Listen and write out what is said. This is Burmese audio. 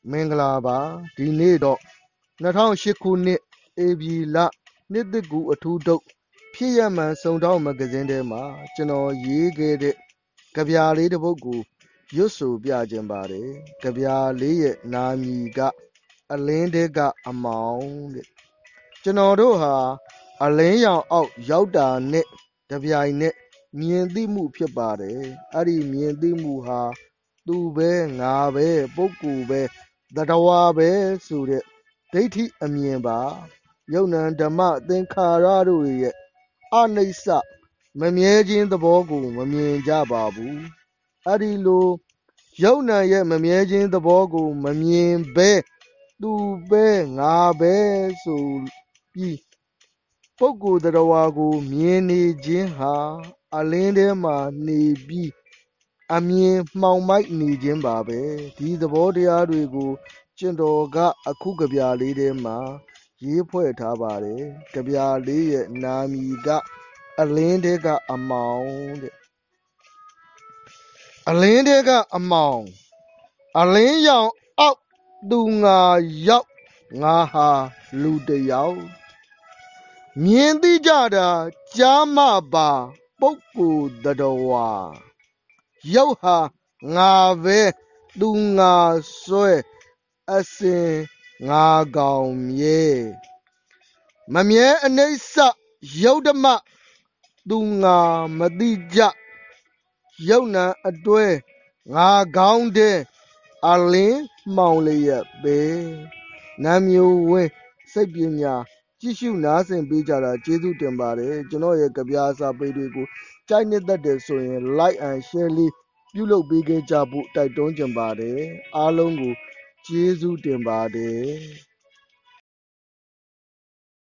မင်္ဂလာပါဒီနေ့တော့2008ခုနှစ်ဧပြီလနှစ်သစ်ကူအထူးထုတ်ဖြစ်ရမှန်စုံထောက်မဂဇင်းထဲမှာကျွန်တော်ရေးခဲ့တဲ့ကဗျာလေးတစ်ပုဒ်ကိုရွတ်ဆိုပြခြင်းပါတယ်ကဗျာလေးရဲ့နာမည်ကအလင်းတဲကအမောင်တဲ့ကျွန်တော်တို့ဟာအလင်းရောင်အောက်ရောက်တာနဲ့တပြိုင်နက်မြင်သိမှုဖြစ်ပါတယ်အဲ့ဒီမြင်သိမှုဟာသူပဲငါပဲပုဂ္ဂိုလ်ပဲသတ္တဝါပဲဆိုတဲ့ဒိဋ္ဌိအမြင်ပါယုံ nant ဓမ္မသင်္ခါရတို့ရဲ့အနိစ္စမမြဲခြင်းသဘောကိုမမြင်ကြပါဘူးအဲ့ဒီလိုယုံ nant ရဲ့မမြဲခြင်းသဘောကိုမမြင်ပဲသူပဲငါပဲဆိုပြီးပုဂ္ဂိုလ်သတ္တဝါကိုမြင်နေခြင်းဟာအလင်းထဲမှာနေပြီးအမြင်မှောင်မိုက်နေခြင်းပါပဲဒီသဘောတရားတွေကိုကျွန်တော်ကအခုကဗျာလေးထဲမှာရေးဖွဲ့ထားပါတယ်ကဗျာလေးရဲ့နာမည်ကအလင်းထဲကအမောင်တဲ့အလင်းထဲကအမောင်အလင်းရောင်အောက်သူငါရောက်ငါဟာလူတစ်ယောက်မြင်သိကြတာကြားမှပါပုဂ္ဂိုလ်သတ္တဝါရုပ်ဟာငါပဲသူငါဆွဲအစဉ်ငါကောင်မြဲမမြဲအနိစ္စယုတ်ဓမ္မသူငါမသိကြယုတ် nant အတွဲငါကောင်းတဲ့အလင်းမှောင်လျက်ပဲနတ်မျိုးဝင်းစိတ်ပညာကြည့်ရှုနားဆင်ပေးကြတာကျေးဇူးတင်ပါတယ်ကျွန်တော်ရဲ့ကဗျာစာပေတွေကိုကြိုက်နှစ်သက်တယ်ဆိုရင် like and share လေးပြုလုပ်ပေးခဲ့ကြဖို့တိုက်တွန်းချင်ပါတယ်အားလုံးကိုကျေးဇူးတင်ပါတယ်